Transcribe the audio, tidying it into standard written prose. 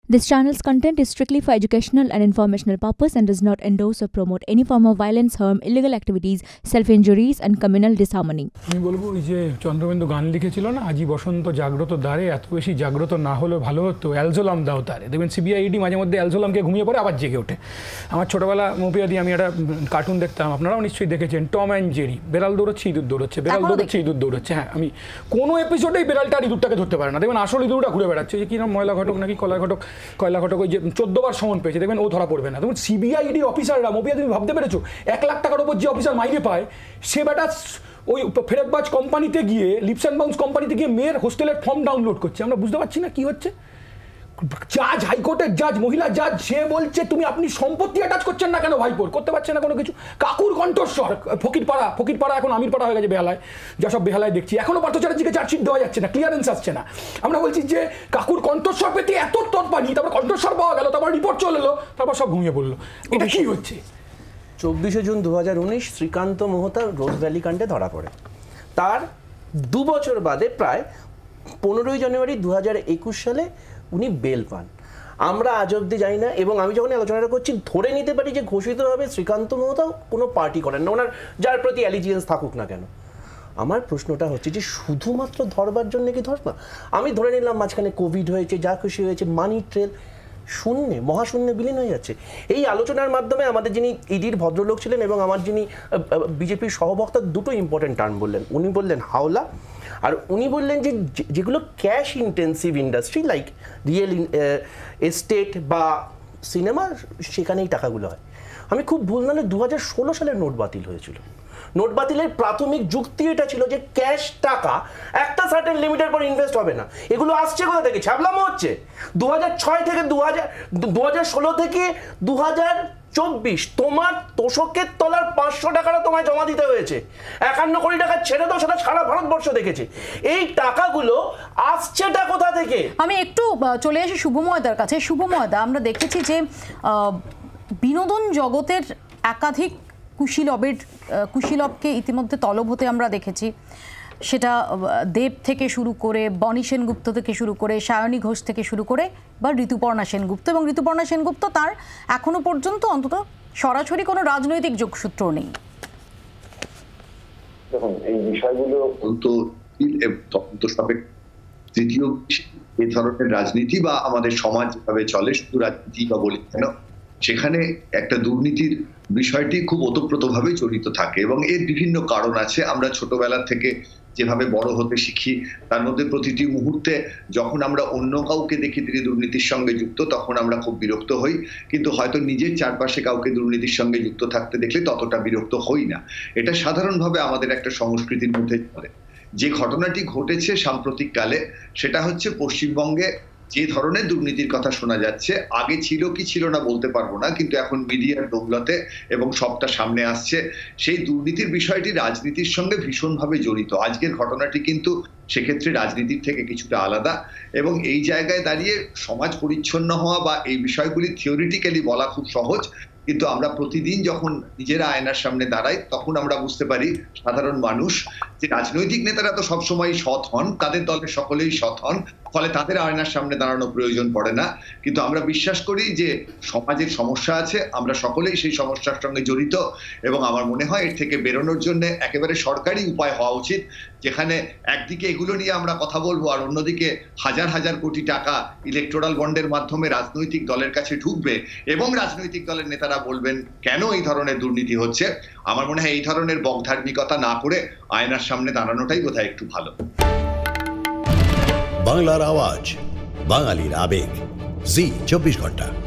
This channel's content is strictly for educational and informational purpose and does not endorse or promote any form of violence, harm, illegal activities, self-injuries and communal disharmony. আমি বলবো এই যে চন্দ্রবিন্দু গান লিখেছিল না, আজি বসন্ত জাগ্রত দ্বারে, এত বেশি জাগ্রত না হলে ভালো হতো, অ্যালজোলাম দাও তারে। দেখবেন সিবিআইডি মাঝে মধ্যে অ্যালজোলামকে ঘুমিয়ে পড়ে আবার জেগে ওঠে। আমার ছোটবেলা মোপিয়া দিয়ে আমি একটা কার্টুন দেখতাম, আপনারাও নিশ্চয়ই দেখেছেন, টম অ্যান্ড জেরি। বেড়াল দৌড়চ্ছে, ইঁদুর দৌড়চ্ছে, বেড়াল দৌড়চ্ছে, ইঁদুর দৌড়চ্ছে। হ্যাঁ, আমি কোনো এপিসোডেই বেড়ালটা আর ইঁদুরটাকে ধরতে পারে না। দেখবেন আসল ইঁদুরটা ঘুরে বেড়াচ্ছে, যে কি নাম, ময়লা ঘটক নাকি কয়লা ঘটক, ওই যে 14 বার সমন পেয়েছে, দেখবেন ও ধরা পড়বে না। দেখুন সিবিআইডির অফিসাররা, মোপিয়া তুমি ভাবতে পেরেছো 1 লাখ টাকার উপর যে অফিসার মাইনে পায়, সে বেটা ওই ফেরতবাজ কোম্পানিতে গিয়ে, লিপস অ্যান্ড বাউন্স কোম্পানিতে গিয়ে মেয়ের হোস্টেলের ফর্ম ডাউনলোড করছে। আমরা বুঝতে পারছি না কি হচ্ছে। জাজ, হাইকোর্টের জাজ, মহিলা জাজ, সে বলছে তুমি আপনি সম্পত্তি অ্যাটাচ করছেন না কেন ভাইপোর, করতে পারছেন না কোনো কিছু। কাকুর কণ্ঠস্বর, ফকিরপাড়া এখন আমিরপাড়া হয়ে গেছে বেহালায়, যা সব বেহালায় দেখছি। এখনও পার্থ চ্যাটার্জিকে চার্জশিট দেওয়া যাচ্ছে না, ক্লিয়ারেন্স আসছে না। আমরা বলছি যে কাকুর কণ্ঠস্বর পেতে এত তৎপানি, তারপর কণ্ঠস্বর পাওয়া গেল, তারপর রিপোর্ট চলে এলো, তারপর সব ঘুমিয়ে পড়লো। এটা কি হচ্ছে? 24 June 2019 Srikanth Mohta Rose Valley কাণ্ডে ধরা পড়ে। তার 2 বছর বাদে প্রায় 15 জানুয়ারি 2021 সালে উনি বেল পান। আমরা আজ অব্দি জানি না, এবং আমি যখন আলোচনাটা করছি ধরে নিতে পারি যে ঘোষিতভাবে শ্রীকান্ত মোহতাও কোনো পার্টি করেন না, ওনার যার প্রতি অ্যালিজিয়েন্স থাকুক না কেন। আমার প্রশ্নটা হচ্ছে যে শুধুমাত্র ধরবার জন্য কি ধরবা? আমি ধরে নিলাম মাঝখানে কোভিড হয়েছে, যা খুশি হয়েছে, মানি ট্রেল শূন্যে, মহাশূন্যে বিলীন হয়ে যাচ্ছে। এই আলোচনার মাধ্যমে আমাদের যিনি ইডির ভদ্রলোক ছিলেন এবং আমার যিনি বিজেপির সহবক্তা, দুটো ইম্পর্টেন্ট টার্ম বললেন। উনি বললেন হাওলা, আর উনি বললেন যে যেগুলো cash intensive industry like real estate বা সিনেমা, সেখানেই টাকাগুলো হয়। আমি খুব ভুল নাহলে 2016 সালের নোট বাতিল হয়েছিল। নোট বাতিলের প্রাথমিক যুক্তি এটা ছিল যে ক্যাশ টাকা একটা সার্টেন লিমিটের পর ইনভেস্ট হবে না। এগুলো আসছে কোথা থেকে? ছ্যাবলামো হচ্ছে। 2006 থেকে 2016 থেকে 2024 তোমার তোষকের তলার 500 টাকাটা তোমায় জমা দিতে হয়েছে। 51 কোটি টাকা ছেড়ে দাও, সেটা সারা ভারতবর্ষ দেখেছে। এই টাকাগুলো আসছেটা কোথা থেকে? আমি একটু চলে আসি শুভময়দার কাছে। শুভময়দা, আমরা দেখেছি যে বিনোদন জগতের একাধিক কুশীলবকে ইতিমধ্যে তলব হতে আমরা দেখেছি। সেটা দেব থেকে শুরু করে, বনি সেনগুপ্ত থেকে শুরু করে, সায়নী ঘোষ থেকে শুরু করে, বা ঋতুপর্ণা সেনগুপ্ত। এবং ঋতুপর্ণা সেনগুপ্ত তার এখনো পর্যন্ত অন্তত সরাসরি কোনো রাজনৈতিক যোগসূত্র নেই। দেখুন, এই বিষয়গুলো তদন্ত সাপেক্ষ। তৃতীয়, এই ধরনের রাজনীতি বা আমাদের সমাজ যেভাবে চলে, শুধু রাজনীতি বা বলি কেন, সেখানে একটা দুর্নীতির বিষয়টি খুব ওতপ্রোতভাবে জড়িত থাকে এবং এর বিভিন্ন কারণ আছে। আমরা ছোটবেলা থেকে যেভাবে বড় হতে শিখি, তার মধ্যে প্রতিটি মুহূর্তে যখন আমরা অন্য কাউকে দেখি তিনি দুর্নীতির সঙ্গে যুক্ত, তখন আমরা খুব বিরক্ত হই। কিন্তু হয়তো নিজের চারপাশে কাউকে দুর্নীতির সঙ্গে যুক্ত থাকতে দেখলে ততটা বিরক্ত হই না। এটা সাধারণভাবে আমাদের একটা সংস্কৃতির মধ্যে চলে। যে ঘটনাটি ঘটেছে সাম্প্রতিক কালে, সেটা হচ্ছে পশ্চিমবঙ্গে যে ধরনের দুর্নীতির কথা শোনা যাচ্ছে, আগে ছিল কি ছিল না বলতে পারবো না, কিন্তু এখন মিডিয়ার দৌলতে এবং সবটা সামনে আসছে, সেই দুর্নীতির বিষয়টি রাজনীতির সঙ্গে ভীষণভাবে জড়িত। আজকের ঘটনাটি কিন্তু সেক্ষেত্রে রাজনীতির থেকে কিছুটা আলাদা, এবং এই জায়গায় দাঁড়িয়ে সমাজ পরিচ্ছন্ন হওয়া বা এই বিষয়গুলি থিওরিটিক্যালি বলা খুব সহজ, কিন্তু আমরা প্রতিদিন যখন নিজেরা আয়নার সামনে দাঁড়াই, তখন আমরা বুঝতে পারি সাধারণ মানুষ, যে রাজনৈতিক নেতারা তো সবসময় সৎ হন, তাদের দলের সকলেই সৎ হন, ফলে তাদের আয়নার সামনে দাঁড়ানো প্রয়োজন পড়ে না। কিন্তু আমরা বিশ্বাস করি যে সমাজের সমস্যা আছে, আমরা সকলেই সেই সমস্যার সঙ্গে জড়িত, এবং আমার মনে হয় এর থেকে বেরোনোর জন্য একেবারে সরকারি উপায় হওয়া উচিত, যেখানে একদিকে এগুলো নিয়ে আমরা কথা বলবো, আর অন্যদিকে হাজার হাজার কোটি টাকা ইলেকটোরাল বন্ডের মাধ্যমে রাজনৈতিক দলের কাছে ঢুকবে এবং রাজনৈতিক দলের নেতারা বলবেন কেন এই ধরনের দুর্নীতি হচ্ছে। আমার মনে হয় এই ধরনের বকধার্মিকতা না করে আয়নার সামনে দাঁড়ানোটাই বোধহয় একটু ভালো। বাংলার আওয়াজ, বাঙালির আবেগ, জি 24 ঘন্টা।